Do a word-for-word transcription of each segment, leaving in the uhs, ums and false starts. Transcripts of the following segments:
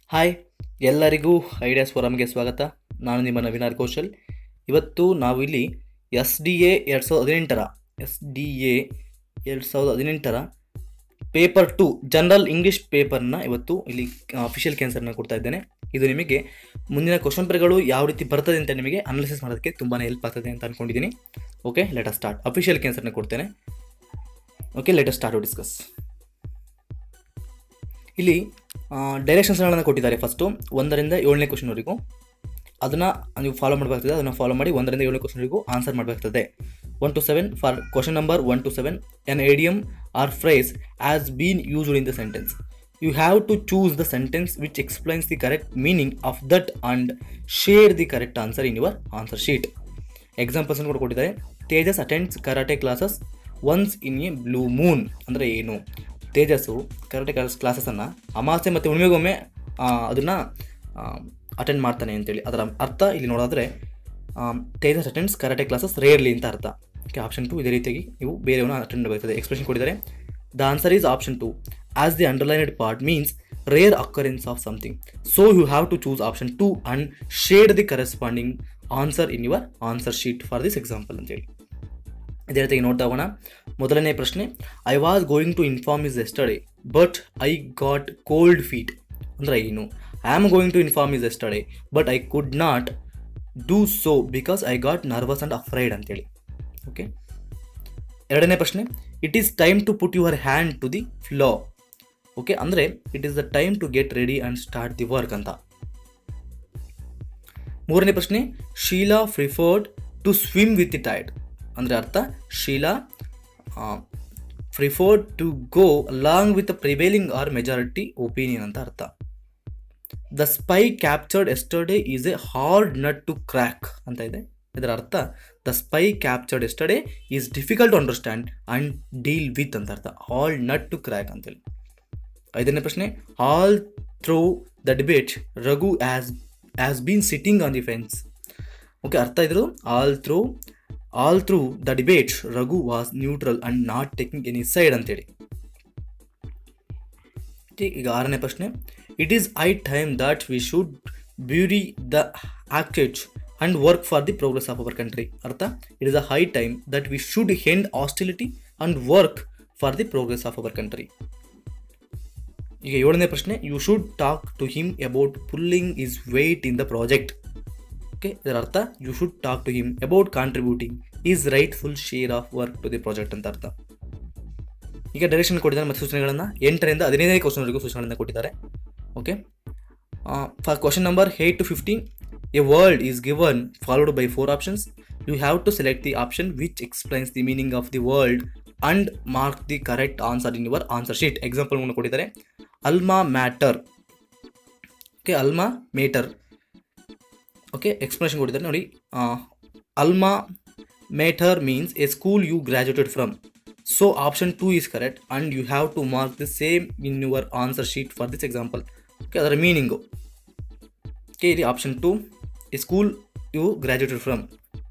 Hi ಎಲ್ಲರಿಗೂ ideas ಫೋರಮ್ಗೆ ಸ್ವಾಗತ. ನಾನು ನಿಮ್ಮ ನವೀನಾರ್ ಕೌಶಲ್. ಇವತ್ತು ನಾವು ಇಲ್ಲಿ ಎಸ್ ಡಿ ಎ ಎರಡು ಸಾವಿರದ ಹದಿನೆಂಟರ ಎಸ್ ಡಿ ಎ ಎರಡು ಸಾವಿರದ ಹದಿನೆಂಟರ ಪೇಪರ್ ಟು ಜನರಲ್ ಇಂಗ್ಲೀಷ್ ಪೇಪರ್ನ ಇವತ್ತು ಇಲ್ಲಿ ಅಫಿಷಿಯಲ್ ಕ್ಯಾನ್ಸರ್ನ ಕೊಡ್ತಾ ಇದ್ದೇನೆ. ಇದು ನಿಮಗೆ ಮುಂದಿನ ಕ್ವಶನ್ ಪೇಪರ್ಗಳು ಯಾವ ರೀತಿ ಬರ್ತದೆ ಅಂತ ನಿಮಗೆ ಅನಾಲಿಸಿಸ್ ಮಾಡೋದಕ್ಕೆ ತುಂಬಾ ಹೆಲ್ಪ್ ಆಗ್ತದೆ ಅಂತ ಅಂದ್ಕೊಂಡಿದ್ದೀನಿ. Okay, let us start. Official ಕ್ಯಾನ್ಸರ್ನ ಕೊಡ್ತೇನೆ. Okay, let us start to discuss. ಇಲ್ಲಿ ಡೈರೆಕ್ಷನ್ಸ್ಗಳನ್ನು ಕೊಟ್ಟಿದ್ದಾರೆ. ಫಸ್ಟು ಒಂದರಿಂದ ಏಳನೇ ಕ್ವಶನ್ವರೆಗೂ ಅದನ್ನು ನೀವು ಫಾಲೋ ಮಾಡಬೇಕಾಗ್ತದೆ. ಅದನ್ನು ಫಾಲೋ ಮಾಡಿ ಒಂದರಿಂದ ಏಳನೇ ಕ್ವಶನ್ವರೆಗೂ ಆನ್ಸರ್ ಮಾಡಬೇಕಾಗ್ತದೆ. One to seven for question number one to seven an idiom or phrase has been used in the sentence. You have to choose the sentence which explains the correct meaning of that and share the correct answer in your answer sheet. Examples ಕೂಡ ಕೊಟ್ಟಿದ್ದಾರೆ. Tejas attends karate classes once in a blue moon. ಅಂದರೆ ಏನು? ತೇಜಸ್ಸು karate class ಕ್ಲಾಸಸನ್ನು ಅಮಾವಾಸ್ಯೆ ಮತ್ತು ಹುಣ್ಣಿಮೆಗೊಮ್ಮೆ ಅದನ್ನು attend ಮಾಡ್ತಾನೆ ಅಂತೇಳಿ ಅದರ ಅರ್ಥ ಇಲ್ಲಿ ನೋಡೋದಾದರೆ Tejas attends karate classes rarely ಅಂತ ಅರ್ಥ. ಓಕೆ, ಆಪ್ಷನ್ ಟು ಇದೇ ರೀತಿಯಾಗಿ ನೀವು ಬೇರೆಯವನ್ನ ಅಟೆಂಡ್ ಮಾಡಬೇಕಾಗ್ತದೆ. ಎಕ್ಸ್ಪ್ರೆಷನ್ ಕೊಟ್ಟಿದ್ದಾರೆ. The answer is option two as the underlined part means rare occurrence of something. So you have to choose option two and shade the corresponding answer in your answer sheet for this example ಅಂತೇಳಿ. ಇದೇ ರೀತಿಯಾಗಿ ನೋಡ್ತಾ ಹೋಗೋಣ. ಮೊದಲನೇ ಪ್ರಶ್ನೆ, I was going to inform is yesterday but I got cold feet. ಅಂದರೆ ಏನು? I am going to inform is yesterday but I could not do so because I got nervous and afraid ಅಂತೇಳಿ. Okay, ಎರಡನೇ ಪ್ರಶ್ನೆ, it is time to put your hand to the flow. Okay, ಅಂದರೆ it is the time to get ready and start the work ಅಂತ. ಮೂರನೇ ಪ್ರಶ್ನೆ, Sheela preferred to swim with the tide. ಅಂದರೆ ಅರ್ಥ, Sheela preferred to go along with prevailing or majority opinion ಅಂತ ಅರ್ಥ. The spy captured yesterday is a hard nut to crack ಅಂತ ಇದೆ. ಇದರ ಅರ್ಥ, the spy captured yesterday is difficult to understand and deal with ಅಂತ ಅರ್ಥ. ಹಾರ್ಡ್ ನಟ್ ಟು ಕ್ರ್ಯಾಕ್ ಅಂತೇಳಿ. ಐದನೇ ಪ್ರಶ್ನೆ, all through the debate Raghu has has been sitting on the fence. Okay, ಅರ್ಥ ಇದ್ರು all through all through the debate Raghu was neutral and not taking any side ಅಂತೇಳಿ. ಈಗ ಆರನೇ ಪ್ರಶ್ನೆ, it is high time that we should bury the ಆಕ್ಟೇಜ್ and work for the progress of our country. ಅರ್ಥ, it is a high time that we should end hostility and work for the progress of our country. ಈಗ ಏಳನೇ ಪ್ರಶ್ನೆ, you should talk to him about pulling his weight in the project. Okay, ಇದರ ಅರ್ಥ, you should talk to him about contributing his rightful share of work to the project ಅಂತ ಅರ್ಥ. ಈಗ direction ಕೊಟ್ಟಿದ್ದಾರೆ ಮತ್ತು ಸೂಚನೆಗಳನ್ನು ಎಂಟರಿಂದ ಹದಿನೈದನೇ ಕ್ವಶನ್ವರೆಗೂ ಸೂಚನೆಗಳನ್ನು ಕೊಟ್ಟಿದ್ದಾರೆ. Okay, for question number eight to fifteen a word is given followed by four options. You have to select the option which explains the meaning of the word and mark the correct answer in your answer sheet. ಎಕ್ಸಾಂಪಲ್ಗಳನ್ನು ಕೊಟ್ಟಿದ್ದಾರೆ. Alma mater. Okay, alma mater. Okay, explanation ಕೊಟ್ಟಿದ್ದಾರೆ ನೋಡಿ. Alma mater means a school you graduated from. So option two is correct and you have to mark the same in your answer sheet for this example. Okay, ಅದರ meaning. Okay, ಇಲ್ಲಿ option two a school you graduated from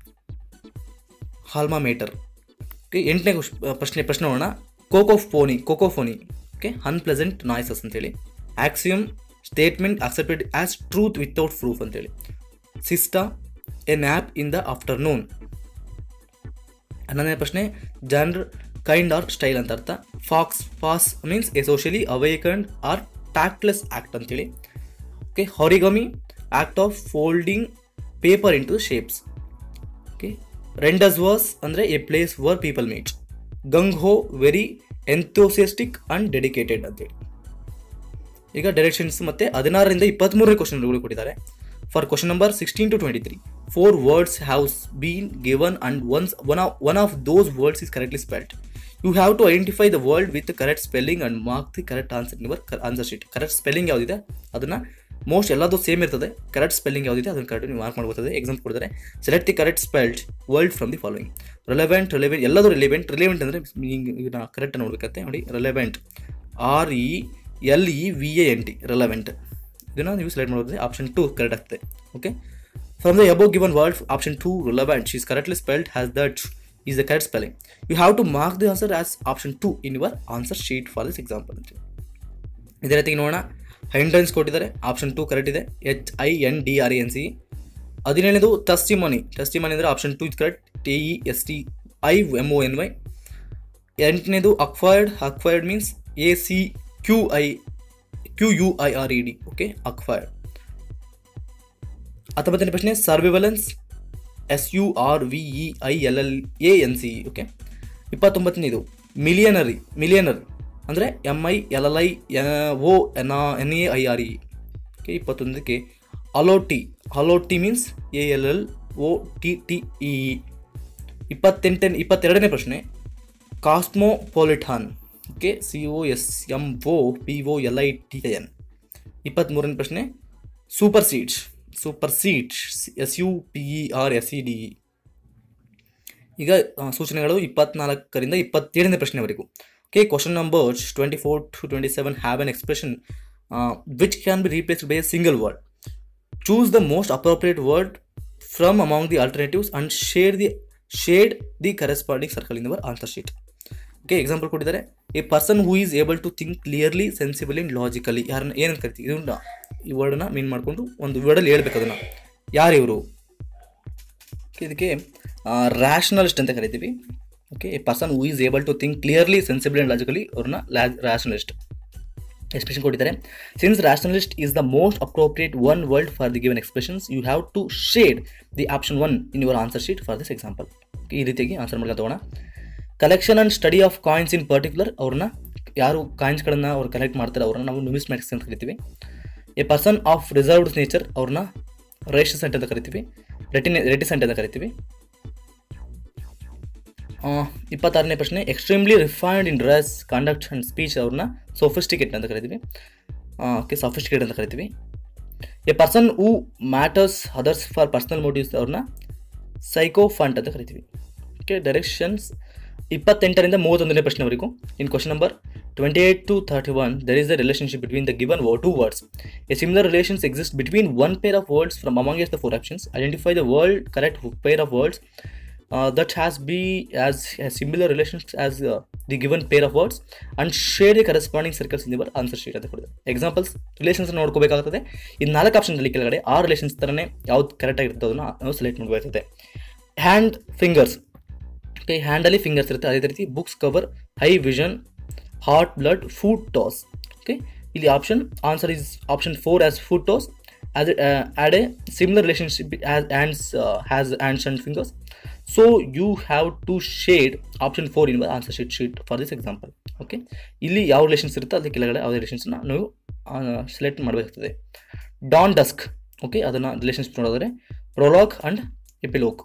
alma mater. Okay, ಎಂಟನೇ ಪ್ರಶ್ನೆ ಪ್ರಶ್ನೆ ನೋಡೋಣ. Cacophony cacophony okay, unpleasant noises ಅಂತೇಳಿ. Axiom statement accepted as truth without proof ಅಂತೇಳಿ. Siesta a nap in the afternoon. ಹನ್ನೊಂದನೇ ಪ್ರಶ್ನೆ, ಜನರ್ ಕೈಂಡ್ ಆರ್ ಸ್ಟೈಲ್ ಅಂತ ಅರ್ಥ. Faux pas means a socially awakened or tactless act ಅಂತೇಳಿ. Okay, origami act of folding paper into shapes. Okay, rendezvous ಅಂದರೆ a place where people meet. Gung ho very ಎಂಥೂಸಿಯಸ್ಟಿಕ್ and dedicated ಅಂತೇಳಿ. ಈಗ directions ಮತ್ತು ಹದಿನಾರರಿಂದ ಇಪ್ಪತ್ತ್ಮೂರನೇ ಕ್ವಶನ್ಗಳು ಕೊಟ್ಟಿದ್ದಾರೆ. For question number sixteen to twenty three four words have been given and once one of one of those words is correctly spelled. You have to identify the word with correct spelling and mark the correct answer in your answer sheet. Correct spelling ಯಾವುದಿದೆ ಅದನ್ನು most ಎಲ್ಲದೂ same ಇರ್ತದೆ. Correct spelling ಯಾವುದಿದೆ ಅದನ್ನು correct ನೀವು mark ಮಾಡ್ಬೋದೇ. Example ಕೊಡ್ತಾರೆ. Select the correct spelled word from the following. Relevant relevant ಎಲ್ಲದೂ ರಿಲೆವೆಂಟ್ ರಿಲೆವೆಂಟ್ ಅಂದರೆ ಮೀನಿಂಗ್ ಈಗ ಕರೆಕ್ಟ್ ನೋಡ್ಬೇಕತ್ತೆ ನೋಡಿ. Relevant R E L E V A N T relevant. ಇದನ್ನು ನೀವು ಸೆಲೆಕ್ಟ್ ಮಾಡೋದ್ರೆ ಆಪ್ಷನ್ ಟು ಕರೆಕ್ಟ್ ಆಗ್ತದೆ. Okay, from the above given word option two relevant she is correctly spelled as that is the correct spelling. You have to mark the answer as option two in your answer sheet for this example. ಇದೇ ರೀತಿ ನೋಡೋಣ. Hindrance ಕೊಟ್ಟಿದ್ದಾರೆ, option two correct ಇದೆ, H I N D R N C. ಹದಿನೇಳನೇದು testimony, testimony ಅಂದರೆ option two is correct, T E S T I M O N Y. ಎಂಟನೇದು acquired, acquired means A C Q I Q U I R E D, okay acquired. ಹತ್ತೊಂಬತ್ತನೇ ಪ್ರಶ್ನೆ surveillance, S U R V E I L L A N C, okay. ಇಪ್ಪತ್ತೊಂಬತ್ತನೇದು millionaire, millionaire ಅಂದರೆ M I L L I O N N A I R E, okay. ಇಪ್ಪತ್ತೊಂದಕ್ಕೆ allottee, allottee means A L L O T T E. ಇಪ್ಪತ್ತೆಂಟನೇ ಇಪ್ಪತ್ತೆರಡನೇ ಪ್ರಶ್ನೆ cosmopolitan, okay, C O S M O P O L I T N. ಇಪ್ಪತ್ತ್ಮೂರನೇ ಪ್ರಶ್ನೆ supersedes, supersedes S U P E R S E D E. ಈಗ ಸೂಚನೆಗಳು ಇಪ್ಪತ್ನಾಲ್ಕರಿಂದ ಇಪ್ಪತ್ತೇಳನೇ ಪ್ರಶ್ನೆವರೆಗೂ, okay. Question numbers twenty four to twenty seven have an expression which can be replaced by a single word. Choose the most appropriate word from among the alternatives and share the shade the corresponding circle in your answer sheet. Okay, example ಕೊಟ್ಟಿದ್ದಾರೆ. A person who is able to think clearly, sensibly and logically. ಯಾರನ್ನ ಏನಂತ ಕರಿತೀವಿ, ಇದನ್ನ ಈ ವರ್ಡನ್ನ ಮೀನ್ ಮಾಡಿಕೊಂಡು ಒಂದು ವರ್ಡಲ್ಲಿ ಹೇಳ್ಬೇಕು ಅದನ್ನು. ಯಾರು ಇವರು? ಇದಕ್ಕೆ ರ್ಯಾಷನಲಿಸ್ಟ್ ಅಂತ ಕರಿತೀವಿ. Okay, a person who is able to think clearly, sensibly and logically ಅವ್ರನ್ನ ರ್ಯಾಷನಲಿಸ್ಟ್. ಎಕ್ಸ್ಪ್ರೆಷನ್ ಕೊಟ್ಟಿದ್ದಾರೆ. Since rationalist is the most appropriate one word for the given expressions, you have to shade the option one in your answer sheet for this example. ಈ ರೀತಿಯಾಗಿ answer ಮಾಡ್ಕೊಂಡು ತಗೋಣ. Collection and study of coins in particular, ಅವ್ರನ್ನ ಯಾರು ಕಾಯಿನ್ಸ್ಗಳನ್ನು ಅವ್ರು collect ಮಾಡ್ತಾರೆ ಅವ್ರನ್ನ ನಾವು ನ್ಯೂಮಿಸ್ಮ್ಯಾಟಿಕ್ಸ್ ಅಂತ ಕರಿತೀವಿ. A person of reserved nature, ಅವ್ರನ್ನ ರೇಷಸೆಂಟ್ ಅಂತ ಕರಿತೀವಿ, ರೆಟಿನೆ ರೆಟಿಸೆಂಟ್ ಅಂತ ಕರಿತೀವಿ. ಇಪ್ಪತ್ತಾರನೇ ಪ್ರಶ್ನೆ extremely refined in dress, conduct and speech, ಅವ್ರನ್ನ ಸೊಫಿಸ್ಟಿಕೇಟ್ ಅಂತ ಕರಿತೀವಿ. ಓಕೆ, ಸೊಫಿಸ್ಟಿಕೇಟ್ ಅಂತ ಕರಿತೀವಿ. A person who matters others for personal motives, ಅವ್ರನ್ನ ಸೈಕೋಫಂಟ್ ಅಂತ ಕರಿತೀವಿ. ಓಕೆ, ಡೈರೆಕ್ಷನ್ಸ್ ಇಪ್ಪತ್ತೆಂಟರಿಂದ ಮೂವತ್ತೊಂದನೇ ಪ್ರಶ್ನೆವರೆಗೂ. In question number twenty eight to thirty one there is the relationship between the given two words. A similar relations exist between one pair of words from among the four options. Identify the word correct pair of words Uh, that has be as a similar relations as uh, the given pair of words and share the corresponding circles in your answer sheet ಅಂತ ಕೊಡಿದೆ. Examples relations ನೋಡ್ಕೋಬೇಕಾಗ್ತದೆ. ಈ ನಾಲ್ಕು ಆಪ್ಷನ್ದಲ್ಲಿ ಕೆಳಗಡೆ ಆ relations ಥರನೇ ಯಾವ್ದು ಕರೆಕ್ಟಾಗಿ ಇರ್ತದೆ ಅದನ್ನು ನಾವು ಸೆಲೆಕ್ಟ್ ಮಾಡಬೇಕಾಗ್ತದೆ. ಹ್ಯಾಂಡ್ ಫಿಂಗರ್ಸ್, ಓಕೆ, ಹ್ಯಾಂಡಲ್ಲಿ ಫಿಂಗರ್ಸ್ ಇರುತ್ತೆ. ಅದೇ ರೀತಿ books cover, eye vision, heart blood, foot toes. Okay, ಇಲ್ಲಿ option answer is option four as foot toes. as uh, add a similar relationship as hands uh, has hands and fingers. So you have to shade option four in your answer sheet sheet for this example. Okay, ಇಲ್ಲಿ ಯಾವ relations ಇರುತ್ತೆ ಅದಕ್ಕೆ ಕೆಳಗಡೆ ಯಾವ ರಿಲೇಷನ್ಸ್ನ ನೀವು select ಮಾಡಬೇಕಾಗ್ತದೆ. Dawn dusk, okay, ಅದನ್ನು relations ನೋಡಿದ್ರೆ prologue and epilogue.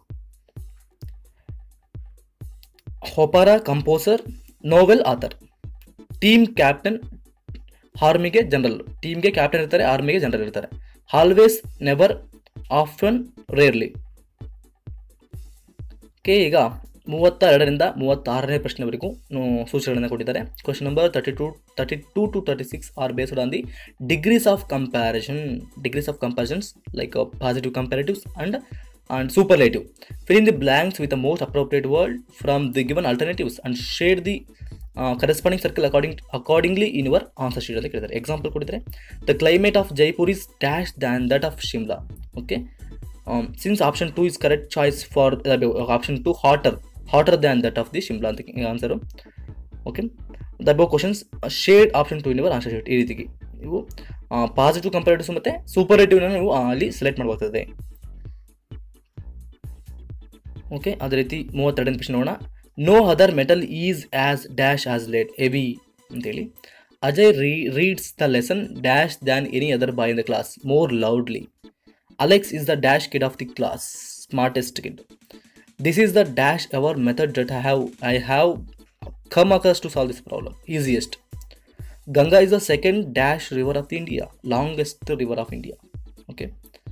Opera composer, novel author. Team captain, ಆರ್ಮಿಗೆ ಜನರಲ್. ಟೀಮ್ಗೆ ಕ್ಯಾಪ್ಟನ್ ಇರ್ತಾರೆ, ಆರ್ಮಿಗೆ ಜನರಲ್ ಇರ್ತಾರೆ. Always, never, often, rarely. Okay, ಈಗ ಮೂವತ್ತ ಎರಡರಿಂದ ಮೂವತ್ತಾರನೇ ಪ್ರಶ್ನೆವರೆಗೂ ಸೂಚನೆಗಳನ್ನು ಕೊಟ್ಟಿದ್ದಾರೆ. Question number thirty two thirty two to thirty six are based on the degrees of comparison degrees of comparisons like positive comparatives and and superlative. Fill in the blanks with the most appropriate word from the given alternatives and shade the uh, corresponding circle according accordingly in your answer sheet. ಅಲ್ಲಿ ಕೇಳಿದ್ದಾರೆ. Example ಕೊಟ್ಟಿದ್ದಾರೆ. The climate of Jaipur is dash than that of Shimla. Okay, um, since option two is correct choice for uh, option two, hotter hotter than that of the Shimla ಅಂತ answer. Okay, the above questions uh, shade option two in your answer sheet. ಈ ರೀತಿಗೆ ನೀವು positive ಕಂಪ್ಯಾರಿಟಿವ್ಸ್ ಮತ್ತು ಸೂಪರ್ಲೇಟಿವ್ನ ನೀವು ಅಲ್ಲಿ select ಮಾಡಬೇಕಾಗ್ತದೆ. Okay, ಅದೇ ರೀತಿ ಮೂವತ್ತೆರಡನೇ ಪ್ರಶ್ನೆ ನೋಡೋಣ. No other metal is as dash as lead heavy ಅಂತೇಳಿ. Ajay re reads the lesson dash than any other boy in the class more loudly. Alex is the dash kid of the class smartest kid. This is the dash our method that I have I have come across to solve this problem easiest. Ganga is the second dash river of the India longest river of India. Okay,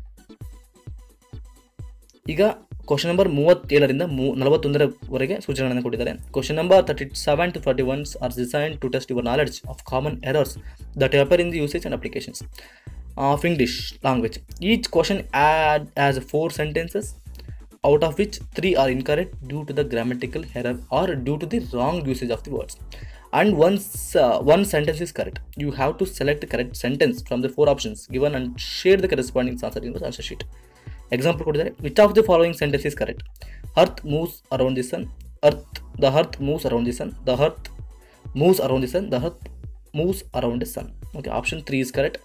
ಈಗ question number ಮೂವತ್ತೇಳರಿಂದ ಮೂ ನಲವತ್ತೊಂದರವರೆಗೆ ಸೂಚನೆಗಳನ್ನು ಕೊಟ್ಟಿದ್ದಾರೆ. Question number thirty seven to forty ones are design to test your knowledge of common errors that appear in the usage and applications of English language. Each question had as four sentences out of which three are incorrect due to the grammatical error or due to the wrong usage of the words. and once uh, one sentence is correct, you have to select the correct sentence from the four options given and share the corresponding answer in the answer sheet. Example ಕೊಟ್ಟಿದ್ದಾರೆ, which of the following sentence is correct? Earth moves around the sun. Earth, the earth moves around the sun. The earth moves around the sun. The earth moves around the sun. Okay, option three is correct.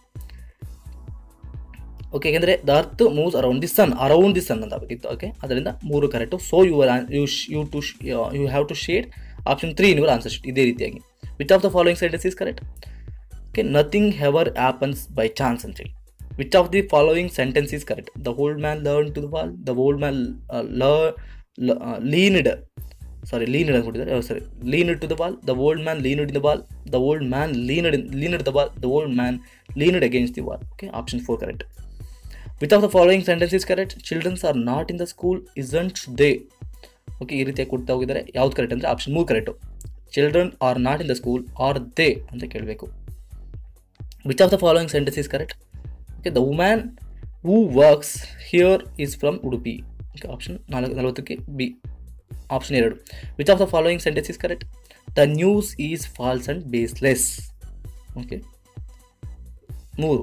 Okay, ಯಾಕೆಂದರೆ the earth moves around the sun, around the sun ಅಂತ ಆಗಬೇಕಿತ್ತು. Okay, ಅದರಿಂದ ಮೂರು correct. So your you you to you have to shade option three in your answer sheet. ಇದೇ ರೀತಿಯಾಗಿ which of the following sentence is correct? Okay, nothing ever happens by chance ಅಂತೇಳಿ. Which of the following sentence is correct? The old man learn to the wall. The old man ಲೀನ್ಡ್ sorry leaned ಅಂತ ಕೊಟ್ಟಿದ್ದಾರೆ. ಸರಿ, leaned to the wall. The old man leaned in the wall. The old man leaned leaned the wall. The old man leaned against the wall. Okay, option four correct. Which of the following sentence is correct? Childrens are not in the school isn't they. Okay, ಈ ರೀತಿಯಾಗಿ ಕೊಡ್ತಾ ಹೋಗಿದ್ದಾರೆ. ಯಾವ್ದು correct ಅಂದರೆ option ಮೂರು correct. Children are not in the school are they ಅಂತ ಕೇಳಬೇಕು. Which of the following sentence is correct? Okay, the woman who works here is from Udupi. Okay, option ನಾಲ್ಕು ನಲವತ್ತಕ್ಕೆ ಬಿ, ಆಪ್ಷನ್ ಎರಡು. Which of the following sentence is correct? The news is false and baseless. Okay, ಮೂರು.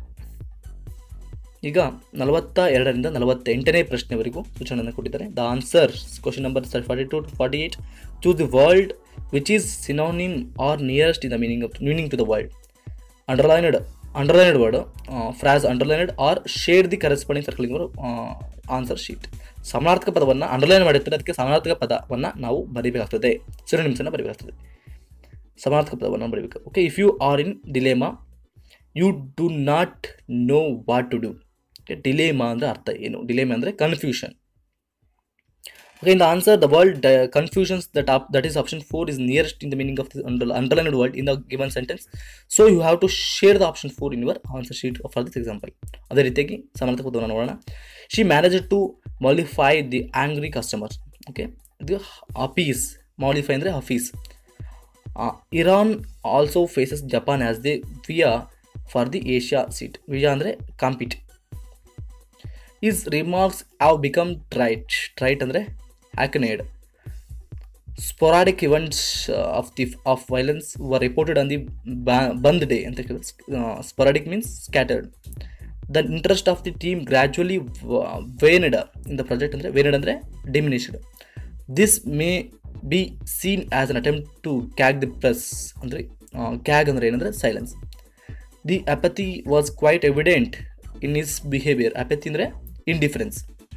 ಈಗ ನಲವತ್ತ ಎರಡರಿಂದ ನಲವತ್ತೆಂಟನೇ ಪ್ರಶ್ನೆವರೆಗೂ ಸೂಚನೆಯನ್ನು ಕೊಟ್ಟಿದ್ದಾರೆ. The answer question number forty two to forty eight. Choose the world which is synonym or nearest in the meaning of meaning to the world. Underlined underlined word phrase underlined or share the corresponding circling answer sheet. ಸಮಾನಾರ್ಥಕ ಪದವನ್ನು underline ಮಾಡಿರ್ತಾರೆ, ಅದಕ್ಕೆ ಸಮಾನಾರ್ಥಕ ಪದವನ್ನು ನಾವು ಬರೀಬೇಕಾಗ್ತದೆ, ಸಿನೋನಿಮ್ಸನ್ನು ಬರೀಬೇಕಾಗ್ತದೆ, ಸಮಾನಾರ್ಥಕ ಪದವನ್ನು ಬರೀಬೇಕು. Okay, if you are in dilemma you do not know what to do. Okay, dilemma ಅಂದರೆ ಅರ್ಥ ಏನು? ಡಿಲೇಮಾ ಅಂದರೆ confusion. Okay, in the answer the world confusions that up that is option four is nearest in the meaning of the underlined word in the given sentence. So you have to share the option four in your answer sheet for this example. ಅದೇ ರೀತಿಯಾಗಿ ಸಮಾನಾರ್ಥಕ ಪದವನ್ನು ನೋಡೋಣ. She manage to mollify the angry customers. Okay, ಇದು appease. Mollify ಅಂದರೆ appease. Iran also faces Japan as the vie for the Asia seat. Vie ಅಂದರೆ compete. His remarks have become trite. Trite ಅಂದರೆ hackneyed. Sporadic events of the of violence were reported on the bandh day ಅಂತ ಕೇಳಿದ್ರೆ sporadic means scattered. The interest of the team gradually waned in the project ಅಂದರೆ waned ಅಂದರೆ diminished. This may be seen as an attempt to gag the press ಅಂದರೆ gag ಅಂದರೆ ಏನಂದರೆ silence. The apathy was quite evident in his behaviour. Apathy ಅಂದರೆ indifference.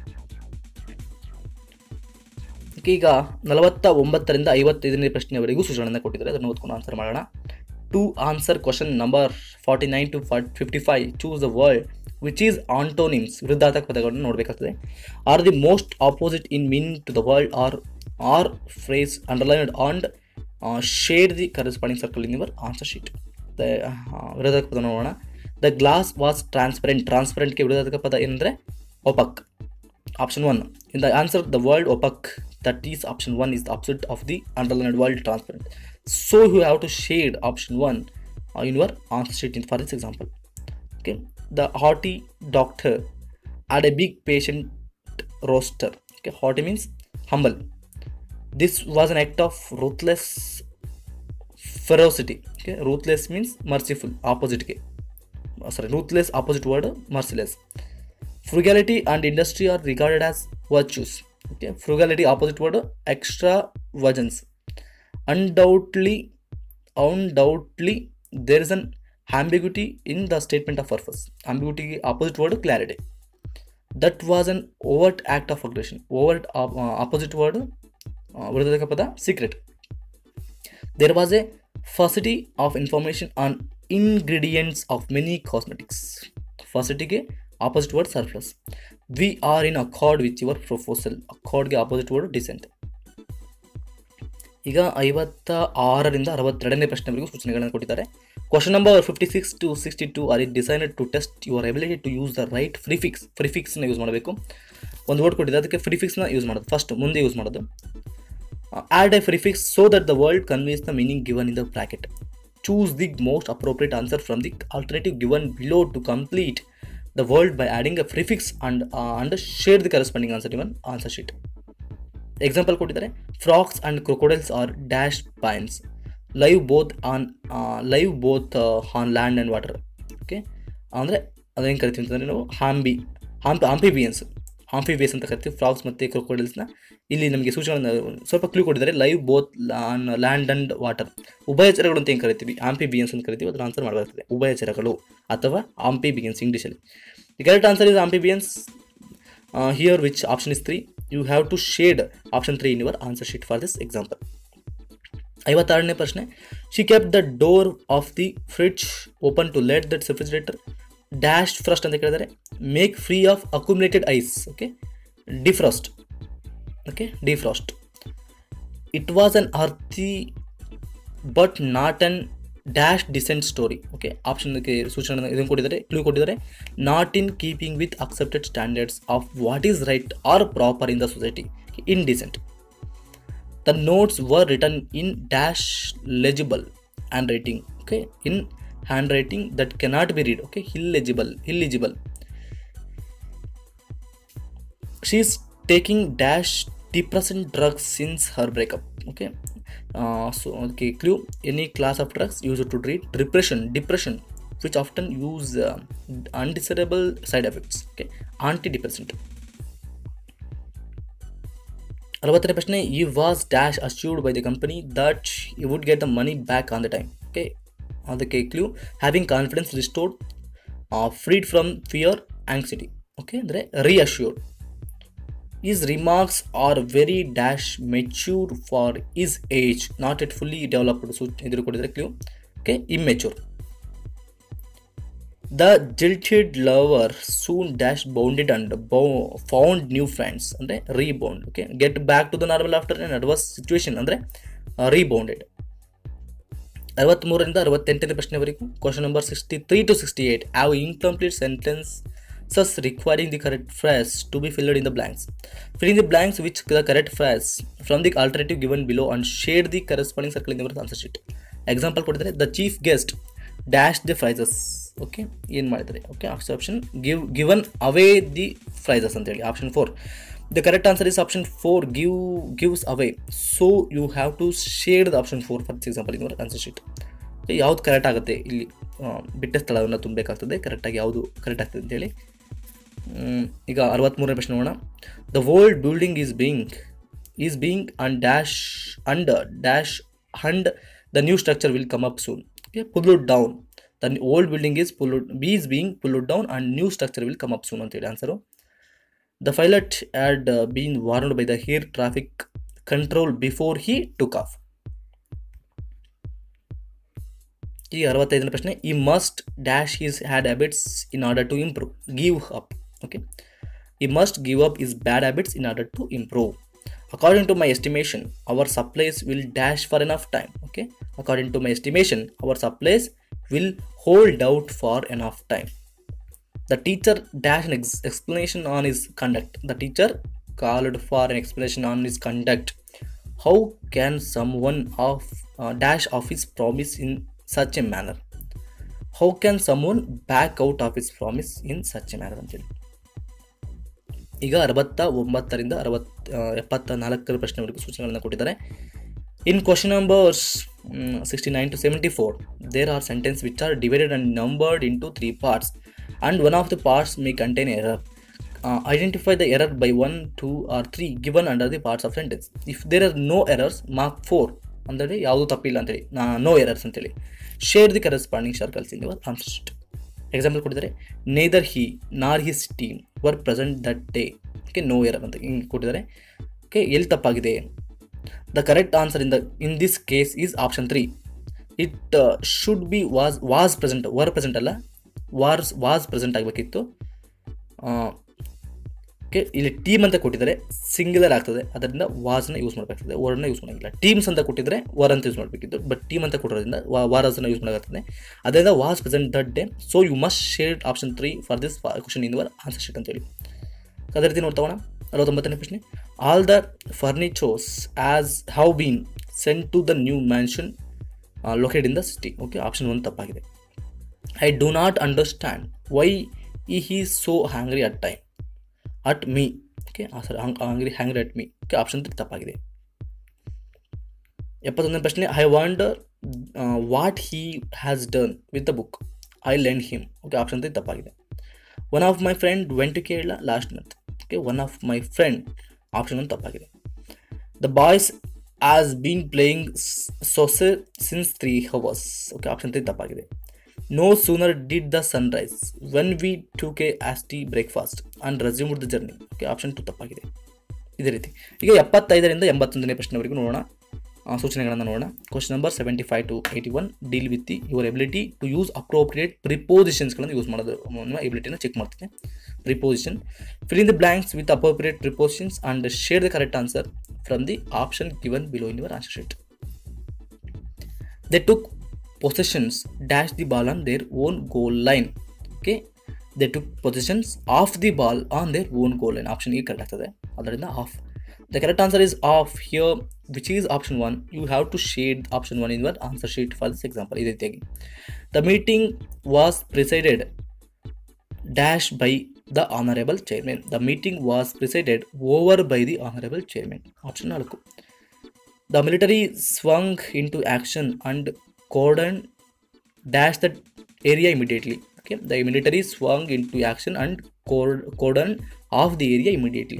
ಈಗ ನಲವತ್ತ ಒಂಬತ್ತರಿಂದ ಐವತ್ತೈದನೇ ಪ್ರಶ್ನೆಯವರೆಗೂ ಸೂಚನೆಯನ್ನು ಕೊಟ್ಟಿದ್ದಾರೆ, ಅದನ್ನು ಓದ್ಕೊಂಡು ಆನ್ಸರ್ ಮಾಡೋಣ. To answer question number forty nine to fifty five choose the word which is antonyms. ವಿರುದ್ಧಾರ್ಥಕ ಪದಗಳನ್ನು ನೋಡಬೇಕಾಗ್ತದೆ. Or the most opposite in meaning to the world or or phrase underlined and share the corresponding circle in your answer sheet. ವಿರೋಧಕ ಪದ ನೋಡೋಣ. The glass was transparent. ಟ್ರಾನ್ಸ್ಪರೆಂಟ್ಗೆ ವಿರೋಧಕ ಪದ ಏನಂದರೆ opaque. Option one. In the answer the world opaque, that is option one is the ಆಪ್ಸಿಟ್ of the underlined world transparent. So you have to shade option one in your answer sheet in for this example. Okay, the haughty doctor had a big patient roster. Okay, haughty means humble. This was an act of ruthless ferocity. Okay, ruthless means merciful. Opposite ke sorry, ruthless opposite word merciless. Frugality and industry are regarded as virtues. Okay, frugality opposite word extravagance. Undoubtedly, undoubtedly there is an ambiguity in the statement of purpose. Ambiguity opposite word clarity. That was an overt act of aggression. Overt uh, opposite word ವಿರೋಧಕ ಪದ secret. There was a paucity of information on ingredients of many cosmetics. ಫಾಸಿಟಿಗೆ opposite word surplus. We are in accord with your proposal. ಅಕಾರ್ಡ್ಗೆ opposite word dissent. ಈಗ ಐವತ್ತ ಆರರಿಂದ ಅರವತ್ತೆರಡನೇ ಪ್ರಶ್ನೆವರೆಗೂ ಸೂಚನೆಗಳನ್ನು ಕೊಟ್ಟಿದ್ದಾರೆ. Question number fifty six to sixty two are it designed to test your ability to use the right prefix. ಪ್ರಿಫಿಕ್ಸ್ನ use ಮಾಡಬೇಕು. ಒಂದು ವರ್ಡ್ ಕೊಟ್ಟಿದೆ, ಅದಕ್ಕೆ ಪ್ರಿಫಿಕ್ಸ್ನ ಯೂಸ್ ಮಾಡೋದು. ಫಸ್ಟ್ ಮುಂದೆ ಯೂಸ್ ಮಾಡೋದು. Add a prefix so that the word conveys the meaning given in the bracket. Choose the most appropriate answer from the alternative given below to complete the word by adding a prefix and uh, and share the corresponding answer given answer sheet. Example ಕೊಟ್ಟಿದ್ದಾರೆ. Frogs and crocodiles are dash pines. Live both on live both on land and water. Okay, ಅಂದರೆ ಅದೇನು ಕರಿತೀವಿ ಅಂತಂದರೆ ನಾವು ಹಾಂಬಿ ಹಾಂಪಿ amphibians amphibians ಅಂತ ಕರಿತೀವಿ, frogs ಮತ್ತು ಕ್ರೊಕೊಡೈಲ್ಸ್ನ. ಇಲ್ಲಿ ನಮಗೆ ಸೂಚನೆಗಳನ್ನು ಸ್ವಲ್ಪ ಕ್ಲೂ ಕೊಟ್ಟಿದ್ದಾರೆ. Live both on land and water, ಉಭಯಚರಗಳು ಅಂತ ಏನು ಕರಿತೀವಿ, ಆಂಪಿಬಿಯನ್ಸ್ ಅಂತ ಕರಿತೀವಿ, ಅದರ ಆನ್ಸರ್ ಮಾಡಬೇಕಾಗ್ತದೆ ಉಭಯಚರಗಳು ಅಥವಾ ಆಂಪಿಬಿಯನ್ಸ್ ಇಂಗ್ಲೀಷಲ್ಲಿ. The correct answer is amphibians. Here which option is three. You have to shade option three in your answer sheet for this example. ಐವತ್ತಾರನೇ ಪ್ರಶ್ನೆ. She kept the door of the fridge open to let that refrigerator dash frost ಅಂತ ಕೇಳಿದರೆ make free of accumulated ice. Okay, defrost. Okay, defrost. It was an earthy but not an dash decent story. Okay, ಆಪ್ಷನ್ಗೆ ಸೂಚನೆ ಇದನ್ನು ಕೊಟ್ಟಿದ್ದಾರೆ, clue ಕೊಟ್ಟಿದ್ದಾರೆ. Not in keeping with accepted standards of what is right or proper in the society. Indecent. The notes were written in dash legible handwriting. Okay, in handwriting that cannot be read. Okay, illegible, illegible. She is taking dash depressant drugs since her breakup. Okay, uh, so okay, clue. Any class of drugs used to treat depression, depression, which often use uh, undesirable side effects. Okay, antidepressant. ಅರವತ್ತನೇ ಪ್ರಶ್ನೆ. He was dash assured by the company that you would get the money back on the time. Okay, ಅದಕ್ಕೆ clue having confidence restored, freed from fear, anxiety. Okay, ಅಂದರೆ reassured. His remarks are very dash mature for his age, not yet fully developed. So ಎದುರು ಕೊಟ್ಟಿದ್ರೆ clue. Okay, immature. The jilted lover soon dash bounded and ಬೌ found new friends, ಅಂದರೆ rebound. Okay, get back to the normal after an adverse situation, ಅಂದರೆ rebounded. ಅರವತ್ತ್ಮೂರರಿಂದ ಅರವತ್ತೆಂಟನೇ ಪ್ರಶ್ನೆವರೆಗೂ question number sixty three to sixty eight have incomplete sentences requiring the correct phrase to be filled in the blanks. Fill in the blanks which the correct phrase from the alternative given below and shade the corresponding circle in your answer sheet. Example ಕೊಟ್ಟಿದ್ದಾರೆ. The chief guest dash the prizes. Okay, ಏನು ಮಾಡಿದ್ದಾರೆ? Okay, option give given away the ಫ್ರೈಸಸ್ ಅಂತೇಳಿ. Option four. The correct answer is option four, give gives away. So you have to shade the option four for this example in your answer sheet. ಯಾವುದು correct ಆಗುತ್ತೆ ಇಲ್ಲಿ ಬಿಟ್ಟ ಸ್ಥಳವನ್ನು ತುಂಬಬೇಕಾಗ್ತದೆ, ಕರೆಕ್ಟಾಗಿ ಯಾವುದು correct ಆಗ್ತದೆ ಅಂತೇಳಿ. ಈಗ ಅರವತ್ತ್ಮೂರನೇ ಪ್ರಶ್ನೆ ನೋಡೋಣ. The old building is being is being and dash and dash and the new structure will come up soon. Okay, pulled down. The old building is pulled be is being pulled down and new structure will come up soon ಅಂತೇಳಿ answer. The pilot had been warned by the air traffic control before he took off. ಈ ಅರವತ್ತೈದನೇ ಪ್ರಶ್ನೆ. He must dash his had habits in order to improve. Give up. Okay, he must give up his bad habits in order to improve. According to my estimation, our supplies will dash for enough time. Okay, according to my estimation, our supplies will hold out for enough time. The teacher dash an ex- explanation on his conduct. The teacher called for an explanation on his conduct. How can someone of uh, dash off his promise in such a manner? How can someone back out of his promise in such a manner ಅಂತೇಳಿ. ಈಗ ಅರವತ್ತ ಒಂಬತ್ತರಿಂದ ಅರವತ್ ಎಪ್ಪತ್ತ ನಾಲ್ಕರ ಪ್ರಶ್ನೆವರೆಗೂ ಸೂಚನೆಗಳನ್ನು ಕೊಟ್ಟಿದ್ದಾರೆ. In question numbers sixty nine to seventy four there are sentence which are divided and numbered into three parts and one of the parts may contain error. Identify the error by one two or three given under the parts of sentence. If there are no errors mark four ಅಂದರೆ ಯಾವುದು ತಪ್ಪಿಲ್ಲ ಅಂತೇಳಿ, ನಾ no errors ಅಂತೇಳಿ. Share the corresponding circles in your answer sheet. Example ಕೊಟ್ಟಿದ್ದಾರೆ. Neither he nor his team were present that day. Okay, no error ಅಂತ ಹಿಂಗೆ ಕೊಟ್ಟಿದ್ದಾರೆ. ಓಕೆ, ಎಲ್ಲಿ ತಪ್ಪಾಗಿದೆ? The correct answer in the in this case is option three. It should be was was present, were present ಅಲ್ಲ, was was present ಆಗಬೇಕಿತ್ತು. Okay, ಇಲ್ಲಿ team ಅಂತ ಕೊಟ್ಟಿದ್ದಾರೆ, ಸಿಂಗ್ಯುಲರ್ ಆಗ್ತದೆ, ಅದರಿಂದ ವಾಸ್ನ ಯೂಸ್ ಮಾಡಬೇಕಾಗ್ತದೆ, ವರ್ಡ್ನ ಯೂಸ್ ಮಾಡೋಂಗಿಲ್ಲ. ಟೀಮ್ಸ್ ಅಂತ ಕೊಟ್ಟಿದ್ರೆ ವರ್ ಅಂತ ಯೂಸ್ ಮಾಡಬೇಕಿತ್ತು, ಬಟ್ ಟೀಮ್ ಅಂತ ಕೊಟ್ಟಿರೋದ್ರಿಂದ ವಾರಸ್ನ ಯೂಸ್ ಮಾಡಬೇಕಾಗ್ತದೆ. ಅದರಿಂದ was present that day. So you must share option three for this question in your answer sheet ಅಂತೇಳಿ. ಅದೇ ರೀತಿ ನೋಡ್ತಗೋಣ. ಅರವತ್ತೊಂಬತ್ತನೇ ಪ್ರಶ್ನೆ. All the furnitures as have been sent to the new mansion located in the city. Okay, option one ತಪ್ಪಾಗಿದೆ. I do not understand why ಈ he so angry at time at me. Okay, sir hungry angry at me. Okay, option three ತಪ್ಪಾಗಿದೆ. ಎಪ್ಪತ್ತೊಂದನೇ ಪ್ರಶ್ನೆ, I wonder what he has done with the book I lend him. Okay, option three ತಪ್ಪಾಗಿದೆ. One of my friend went to Kerala last month. Okay, one of my friend option one ತಪ್ಪಾಗಿದೆ. The boys as been playing ಸೊಸೆ since three hours. Okay, option three ತಪ್ಪಾಗಿದೆ. No sooner did the sunrise when we took a hasty breakfast and resumed the journey. Okay, option two ತಪ್ಪಾಗಿದೆ. ಇದೇ ರೀತಿ ಈಗ ಎಪ್ಪತ್ತೈದರಿಂದ ಎಂಬತ್ತೊಂದನೇ ಪ್ರಶ್ನೆವರೆಗೂ ನೋಡೋಣ, ಸೂಚನೆಗಳನ್ನು ನೋಡೋಣ. Question number seventy five to eighty one deal with the your ability to use appropriate ಪ್ರಿಪೋಸಿಷನ್ಸ್ಗಳನ್ನು use ಮಾಡೋದು ನಿಮ್ಮ ಎಬಿಲಿಟಿನ ಚೆಕ್ ಮಾಡ್ತೀನಿ. Preposition, fill in the blanks with appropriate prepositions and share the correct answer from the option given below in your answer sheet. They took possessions dash the ball on their own goal line. Okay, they took possessions of the ball on their own goal line. Option E correct ಆಗ್ತದೆ, ಅದರಿಂದ ಆಫ್. The correct answer is off here, which is option one. You have to shade option one in your answer sheet for this example. ಇದೇ ರೀತಿಯಾಗಿ the meeting was presided dash by the honorable chairman. The meeting was presided over by the honorable chairman. Option ನಾಲ್ಕು. The military swung into action and cordon dash the area immediately. Okay, the military swung into action and cordon off the area immediately.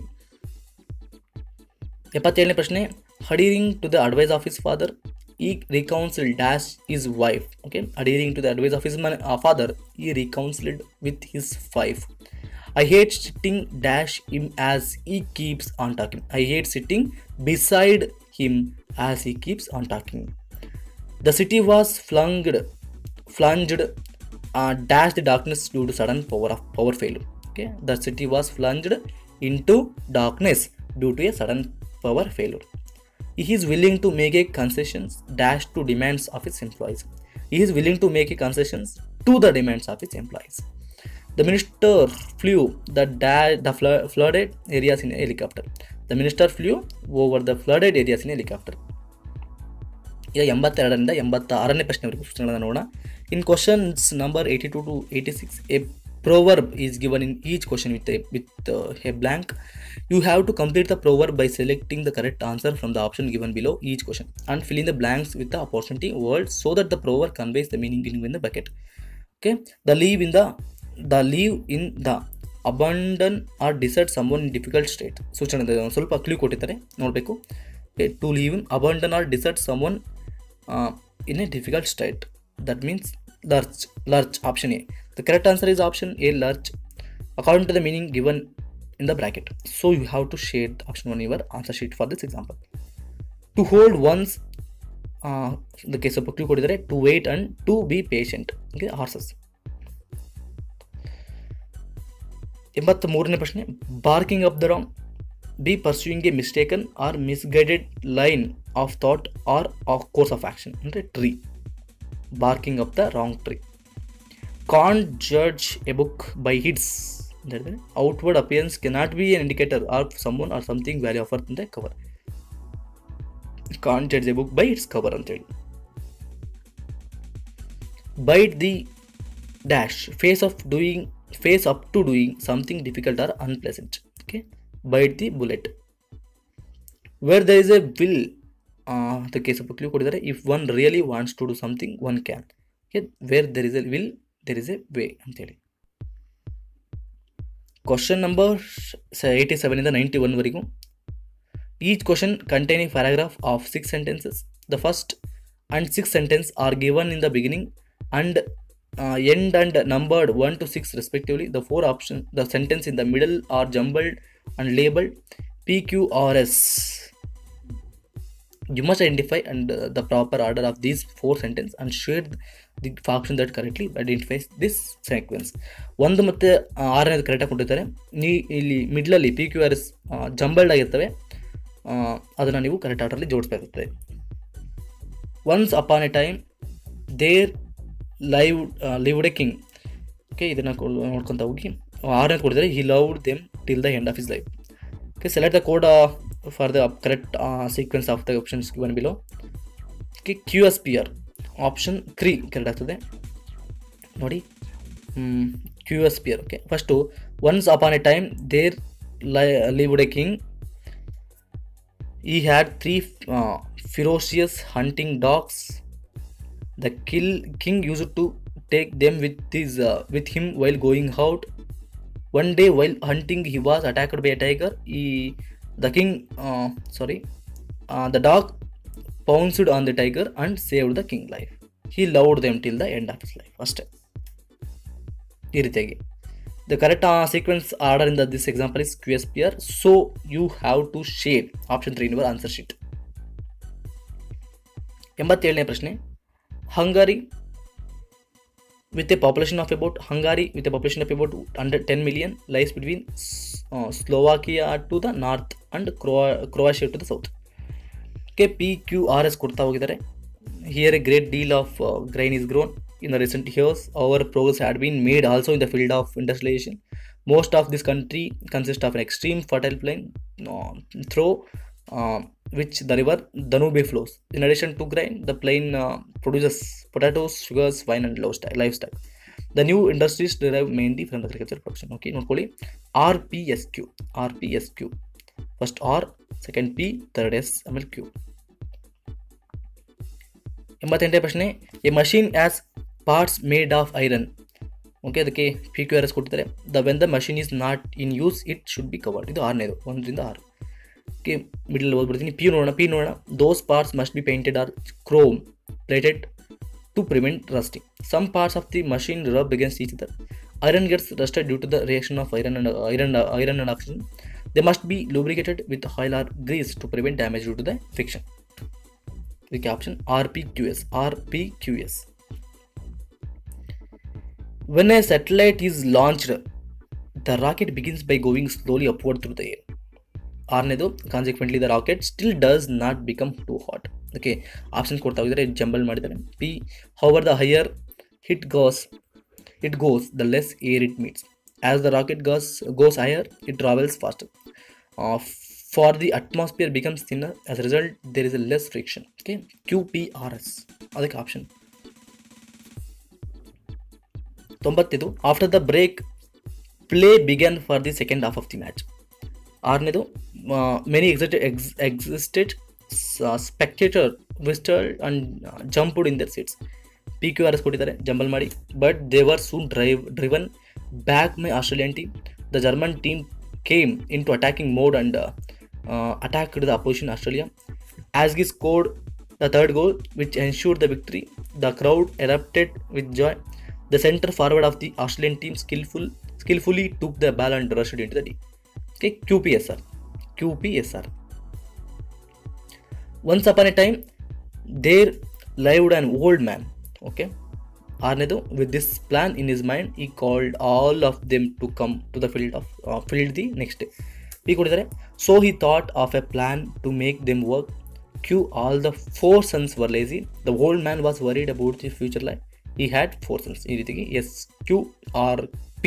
ಎಪ್ಪತ್ತೇಳನೇ ಪ್ರಶ್ನೆ, adhering to the advice of his father he reconciled dash his wife. Okay, adhering to the advice of his man, uh, father he reconciled with his wife. I hate sitting dash him as he keeps on talking. I hate sitting beside him as he keeps on talking. The city was flunged, plunged, uh, dash the darkness due to sudden power of power failure. Okay, the city was plunged into darkness due to a sudden power failure. He is willing to make a concessions dash to demands of his employees. He is willing to make a concessions to the demands of his employees. The minister flew the da- the fl- flooded areas in a helicopter. The minister flew over the flooded areas in a helicopter. ಈಗ ಎಂಬತ್ತೆರಡರಿಂದ ಎಂಬತ್ತ ಆರನೇ ಪ್ರಶ್ನೆವರೆಗೂ ಸೂಚನೆಗಳನ್ನು ನೋಡೋಣ. In questions number eighty two to eighty six a proverb is given in each question with a, with uh, a blank. You have to complete the proverb by selecting the correct answer from the option given below each question and fill in the blanks with the opportunity word so that the proverb conveys the meaning in the bucket. Okay, the leave in the the leave in the abandon or desert someone in difficult state. ಸೂಚನೆ ಸ್ವಲ್ಪ clue ಕೊಟ್ಟಿದ್ದಾರೆ, ನೋಡಬೇಕು. To leave in abandon or desert someone uh, in a difficult state, that means lurch. Lurch, option A. The correct answer is option A, lurch, according to the meaning given in the bracket. So you have to shade option one in your answer sheet for this example. To hold one's uh, in the case of clue kodidare, to wait and to be patient. Okay, horses. ಎಂಬತ್ಮೂರನೇ ಪ್ರಶ್ನೆ, barking up the wrong, be pursuing a mistaken or misguided line of thought or a course of action. ಅಂದರೆ tree, barking up the wrong tree. Can't judge a book by its outward appearance, cannot be an indicator of someone or something value of worth in the cover. Can't judge a book by its cover anteli. Bite the dash, face of doing face up to doing something difficult or unpleasant. Okay, bite the bullet. Where there is a will, uh, the case of clue kodidare, if one really wants to do something one can. Okay, where there is a will there is a way anteli. Question number eighty-seven ಇಂದ ninety-one ವರೆಗೂ. Each question containing paragraph of six sentences. The first and sixth sentence are given in the beginning and uh, end and numbered one to six respectively. The four options, the sentence in the middle are jumbled and labeled P, Q, R, S. You must identify and uh, the proper order of these four sentences and shade the function that correctly identifies this sequence. ಒಂದು ಮತ್ತು ಆರನೇದು ಕರೆಕ್ಟಾಗಿ ಕೊಟ್ಟಿರ್ತಾರೆ. ನೀ ಇಲ್ಲಿ ಮಿಡ್ಲಲ್ಲಿ P Q R S jumbled ಆಗಿರ್ತವೆ, ಅದನ್ನು ನೀವು ಕರೆಕ್ಟ್ ಆರ್ಡರಲ್ಲಿ ಜೋಡಿಸ್ಬೇಕಾಗ್ತದೆ. Once upon a time there live lived a king. Okay, ಇದನ್ನು ನೋಡ್ಕೊತ ಹೋಗಿ ಆರನೇದು ಕೊಟ್ಟಿದ್ದಾರೆ he loved them till the end of his life. Okay, select the code for the correct sequence of the options given below. Okay, Q S P R option three correct ಆಗ್ತದೆ ನೋಡಿ. Q S P R. Okay, first once upon a time there lie lived a king, he had three ferocious hunting dogs. The kill king used to take them with his uh, with him while going out. One day, while hunting, he was attacked by a tiger. He, the king, uh, sorry, uh, the dog pounced on the tiger and saved the king life. He loved them till the end of his life. ಅಷ್ಟೇ ಈ ರೀತಿಯಾಗಿ the correct uh, sequence order in the, this example is Q S P R. So you have to shade option three in your answer sheet. ಎಂಬತ್ತೇಳನೇ ಪ್ರಶ್ನೆ. Hungary with a population of about Hungary with a population of about under ten million lies between uh, Slovakia to the north and Cro- Croatia to the south. Okay, P Q R S ಕೊಡ್ತಾ ಹೋಗಿದ್ದಾರೆ. Here a great deal of uh, grain is grown in the recent years. Our progress had been made also in the field of industrialization. Most of this country consists of an extreme fertile plain uh, through uh, which the river Danube flows. In addition to grain, the plain uh, produces potatoes, sugars, wine and livestock. The new industries derive mainly from the agricultural production. Okay, ನೋಡ್ಕೊಳ್ಳಿ R P S Q. R P S Q. First R, second P, third S, ಆಮೇಲೆ Q. ಎಂಬತ್ತೆಂಟನೇ ಪ್ರಶ್ನೆ. A machine as parts made of iron. Okay, ಅದಕ್ಕೆ P Q R S ಕೊಟ್ಟಿದ್ದಾರೆ. The when the machine is not in use it should be covered. ಇದು ಆರನೇದು, ಒಂದರಿಂದ ಆರು. ಓಕೆ, ಮಿಡಲ್ ಓದ್ಬಿಡ್ತೀನಿ. ಪಿ ನೋಡೋಣ. ಪಿ ನೋಡೋಣ. Those parts must be painted or chrome plated to prevent rusting. Some parts of the machine rub against each other. Iron gets rusted due to the reaction of iron and iron iron and oxygen. They must be lubricated with oil or grease to prevent damage due to the friction. ಇದಕ್ಕೆ option R P Q S. R P Q S. When a satellite is launched, the rocket begins by going slowly upward through the air. ಆರನೇದು, consequently the rocket still does not become too hot. Okay, options ಕೊಡ್ತಾ ಹೋಗಿದ್ದಾರೆ, jumble ಮಾಡಿದ್ದಾರೆ. P, however the higher it goes it goes the less air it meets. As the rocket goes goes higher it travels faster. For the atmosphere becomes thinner. As a result there is a less friction. Okay, Q P R S. ಅದಕ್ಕೆ option ತೊಂಬತ್ತಿದು. After the break play began for the second half of the match. ಆರನೇದು, many excited ex existed spectator whistled and jumped in their seats. P Q R S ಕೊಟ್ಟಿದ್ದಾರೆ, jumble ಮಾಡಿ. But they were soon drive driven back my Australian team. The German team came into attacking mode and attacked the opposition Australia. As ಗಿ scored the third goal which ensured the victory. The crowd erupted with joy. The center forward of the Australian team skillful, skillfully took the ball and rushed into the D. Okay, Q P S R. Q P S R. Once upon a time, there lived an old man. Okay. Arnedu, with this plan in his mind, he called all of them to come to the field of uh, field the next day. So he thought of a plan to make them work. Q. All the four sons were lazy. The old man was worried about his future life. He had four sons. ಈ ರೀತಿಗೆ S Q R P.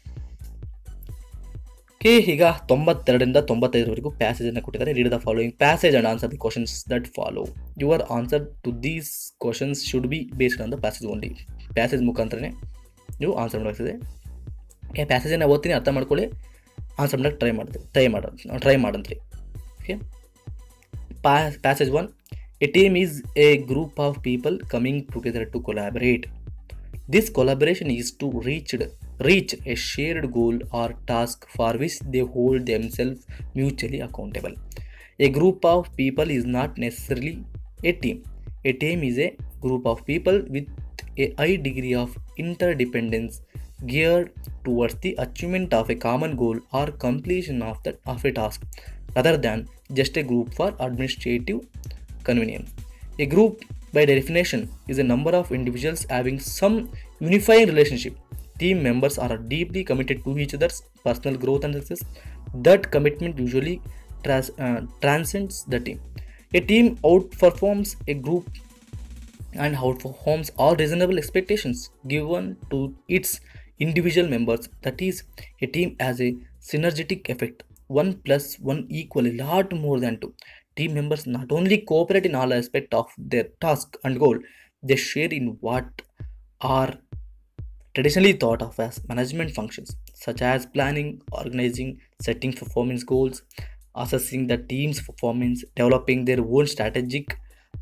Okay, ಈಗ ತೊಂಬತ್ತೆರಡರಿಂದ ತೊಂಬತ್ತೈದರವರೆಗೂ ಪ್ಯಾಸೇಜನ್ನು ಕೊಟ್ಟಿದ್ದಾರೆ. Read the following passage and answer the questions that follow. Your answer to these questions should be based on the passage only. Passage ಮುಖಾಂತರನೇ ನೀವು answer ಮಾಡಬೇಕಾಗ್ತದೆ. ಏ ಪ್ಯಾಸೇಜನ್ನು ಓದ್ತೀನಿ, ಅರ್ಥ ಮಾಡ್ಕೊಳ್ಳಿ, ಆನ್ಸರ್ ಮಾಡೋಕ್ಕೆ ಟ್ರೈ ಮಾಡ್ತೀವಿ ಟ್ರೈ ಮಾಡ ಟ್ರೈ ಮಾಡಂತ್ರಿ. Okay, passage one. A team is a group of people coming together to collaborate. This collaboration is to reach, reach a shared goal or task for which they hold themselves mutually accountable. A group of people is not necessarily a team. A team is a group of people with a high degree of interdependence geared towards the achievement of a common goal or completion of, the, of a task, rather than just a group for administrative convenience. A group, by definition, is a number of individuals having some unifying relationship. Team members are deeply committed to each other's personal growth and success. That commitment usually trans- uh, transcends the team. A team outperforms a group and outperforms all reasonable expectations given to its individual members. That is, a team has a synergetic effect. One plus one equal a lot more than two. Team members not only cooperate in all aspects of their task and goal, they share in what are traditionally thought of as management functions, such as planning, organizing, setting performance goals, assessing the team's performance, developing their own strategic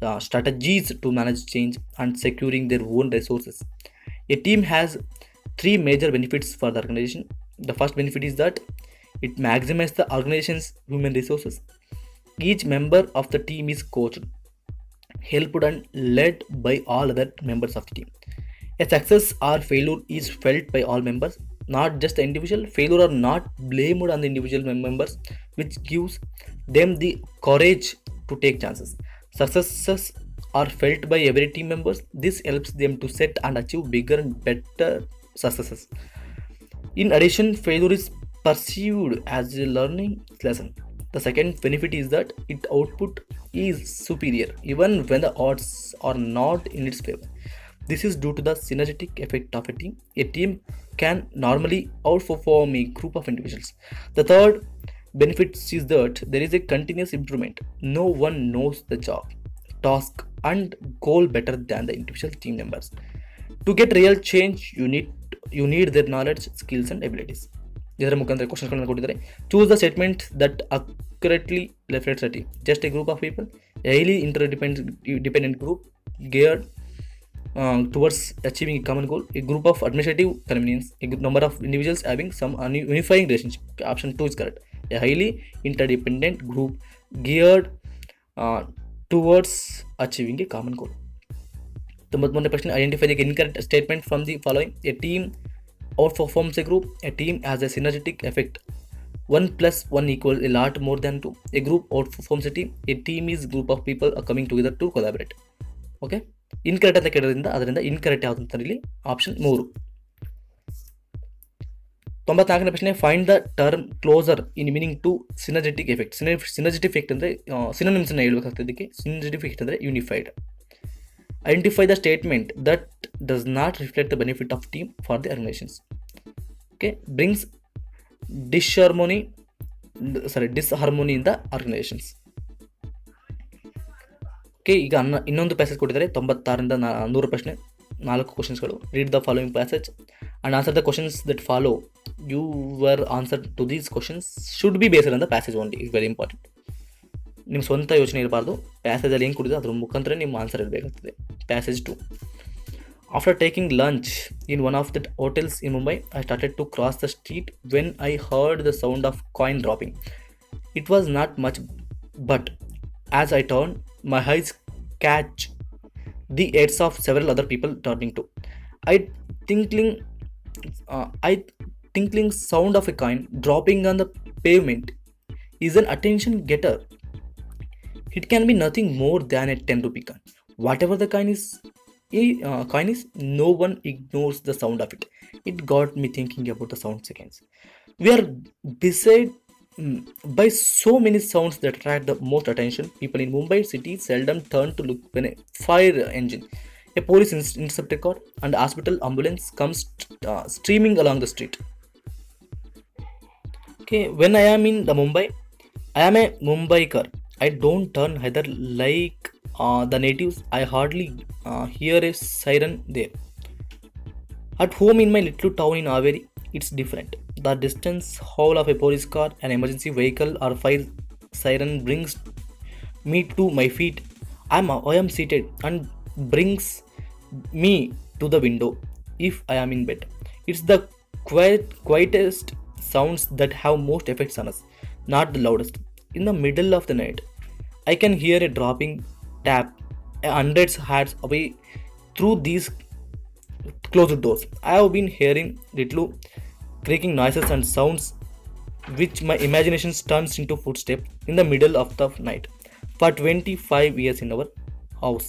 uh, strategies to manage change and securing their own resources. A team has three major benefits for the organization. The first benefit is that it maximizes the organization's human resources. Each member of the team is coached, helped and led by all other members of the team. A success or failure is felt by all members, not just the individual. Failure are not blamed on the individual mem- members, which gives them the courage to take chances. Successes are felt by every team members. This helps them to set and achieve bigger and better successes. In addition, failure is perceived as a learning lesson. The second benefit is that its output is superior even when the odds are not in its favor. This is due to the synergetic effect of a team. A team can normally outperform a group of individuals. The third benefit is that there is a continuous improvement. No one knows the job, task, and goal better than the individual team members. To get real change, you need you need their knowledge, skills, and abilities. ಇದರ ಮುಖಾಂತರ ಕ್ವಶನ್ಗಳನ್ನು ಕೊಟ್ಟಿದ್ದಾರೆ. Choose the statement that accurately reflects a team. Just a group of people, highly interdependent group geared uh, towards achieving a common goal, a group of administrative convenience, a good number of individuals having some uni- unifying relationship. Option two is correct. A highly interdependent group geared uh, towards achieving a common goal. ತೊಂಬತ್ಮೂರನೇ ಪ್ರಶ್ನೆ, identify the incorrect statement from the following. A team outperforms a group. A team has a synergetic effect. one plus one equals a lot more than two. A group outperforms a team. A team is group of people are coming together to collaborate. Okay, incorrect ಅಂತ ಕೇಳೋದ್ರಿಂದ ಅದರಿಂದ incorrect ಯಾವುದು ಅಂತ ಇಲ್ಲಿ option ಮೂರು. ತೊಂಬತ್ನಾಲ್ಕನೇ ಪ್ರಶ್ನೆ, find the term closer in meaning to synergetic effect. Synergetic effect ಅಂದರೆ ಸಿನೋನಿಮ್ಸ್ ಅನ್ನು ಹೇಳ್ಬೇಕಾಗ್ತದೆ. ಇದಕ್ಕೆ ಸಿನರ್ಜೆಟಿಕ್ ಎಫೆಕ್ಟ್ ಅಂದರೆ unified. Identify the statement that does not reflect the benefit of team for the organizations. Okay, brings disharmony, sorry, disharmony in the organizations. Okay, ಈಗ ಅನ್ನ ಇನ್ನೊಂದು passage ಕೊಟ್ಟಿದ್ದಾರೆ. ತೊಂಬತ್ತಾರರಿಂದ ನಾ ನೂರು ಪ್ರಶ್ನೆ, ನಾಲ್ಕು ಕ್ವಶನ್ಸ್ಗಳು. Read the following passage and answer the questions that follow. Your answer to these questions should be based on the passage only. Is very important. ನಿಮ್ಮ ಸ್ವಂತ ಯೋಚನೆ ಇರಬಾರ್ದು. ಪ್ಯಾಸೇಜಲ್ಲಿ ಏನು ಕೊಡಿದೆ ಅದ್ರ ಮುಖಾಂತರ ನಿಮ್ಮ ಆನ್ಸರ್ ಇರಬೇಕಾಗ್ತದೆ. Passage two. After taking lunch in one of the hotels in Mumbai, I started to cross the street when I heard the sound of coin dropping. It was not much, but as I turn my eyes catch the heads of several other people turning to. I tinkling, uh, I tinkling sound of a coin dropping on the pavement is an attention getter. It can be nothing more than a ten rupee coin. Whatever the coin is, uh, coin is, no one ignores the sound of it. It got me thinking about the sound seconds. We are beside mm, by so many sounds that attract the most attention. People in Mumbai city seldom turn to look when a fire engine, a police in- interceptor car, and hospital ambulance comes uh, streaming along the street. Okay, when I am in the Mumbai, I am a Mumbaikar. I don't turn either like uh, the natives. I hardly uh, hear a siren there. At home in my little town in Haveri, it's different. The distance howl of a police car, an emergency vehicle, or fire siren brings me to my feet. I'm I am seated and brings me to the window if I am in bed. It's the quiet, quietest sounds that have most effects on us, not the loudest. In the middle of the night, I can hear a dropping tap a hundred yards away through these closed doors. I have been hearing little creaking noises and sounds which my imagination turns into footsteps in the middle of the night for twenty-five years in our house.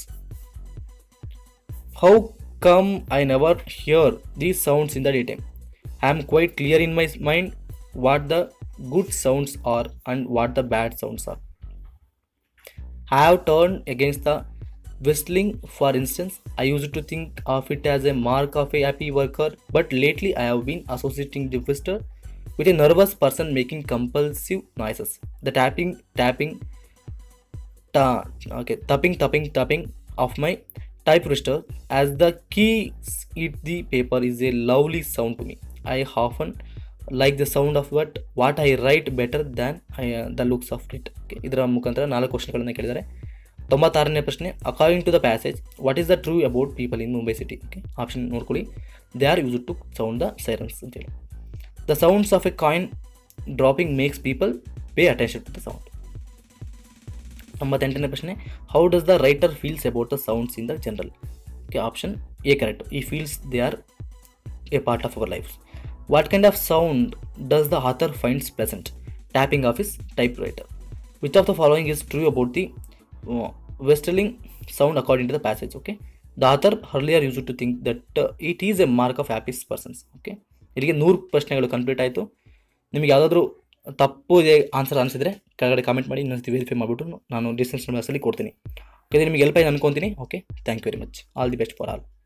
How come I never hear these sounds in the daytime? I am quite clear in my mind what the good sounds are and what the bad sounds are. I have turned against the whistling, for instance. I used to think of it as a mark of a happy worker, but lately I have been associating the whistler with a nervous person making compulsive noises. The tapping, tapping, ta- okay, tapping, tapping, tapping of my typewriter as the keys hit the paper is a lovely sound to me. I often like the sound of what what I write better than I, uh, the looks of it. Okay, ಇದರ ಮುಖಾಂತರ ನಾಲ್ಕು ಕ್ವಶನ್ಗಳನ್ನು ಕೇಳಿದ್ದಾರೆ. ತೊಂಬತ್ತಾರನೇ ಪ್ರಶ್ನೆ, according to the passage what is the true about people in Mumbai city. Okay, option ನೋಡ್ಕೊಳ್ಳಿ. They are use to sound the sirens ಅಂತೇಳಿ. The sounds of a coin dropping makes people pay attention to the sound. ತೊಂಬತ್ತೆಂಟನೇ ಪ್ರಶ್ನೆ, how does the writer feels about the sounds in the general. Okay, option A correct. ಈ feels they are a part of our lifes. What kind of sound does the author finds pleasant. Tapping of his type writer. Which of the following is true about the whistling sound according to the passage. Okay, the author earlier used to think that uh, it is a mark of happy persons. Okay, ಇಲ್ಲಿಗೆ ನೂರು ಪ್ರಶ್ನೆಗಳು complete ಆಯಿತು. ನಿಮಗೆ ಯಾವುದಾದ್ರೂ ತಪ್ಪು ಇದೆ answer ಅನಿಸಿದ್ರೆ ಕೆಳಗಡೆ ಕಾಮೆಂಟ್ ಮಾಡಿ, ಇನ್ನೊಂದು ವೆರಿಫೈ ಮಾಡಿಬಿಟ್ಟು ನಾನು ಡಿಸ್ಕ್ರಿಪ್ಷನ್ ಬಾಕ್ಸಲ್ಲಿ ಕೊಡ್ತೀನಿ. ಓಕೆ, ನಿಮಗೆ ಹೆಲ್ಪ್ ಆಯ್ತು ಅನ್ಕೊತೀನಿ. Okay, thank you very much. All the best for all.